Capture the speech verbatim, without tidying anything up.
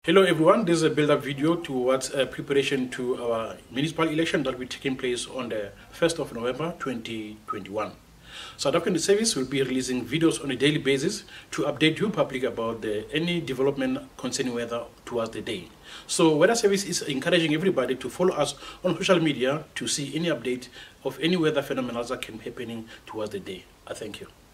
Hello everyone, this is a build-up video towards uh, preparation to our municipal election that will be taking place on the first of November twenty twenty-one. South African Service will be releasing videos on a daily basis to update you public about the, any development concerning weather towards the day. So Weather Service is encouraging everybody to follow us on social media to see any update of any weather phenomena that can be happening towards the day. I thank you.